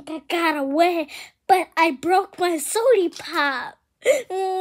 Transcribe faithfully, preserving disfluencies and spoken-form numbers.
think I got away, but I broke my sody pop.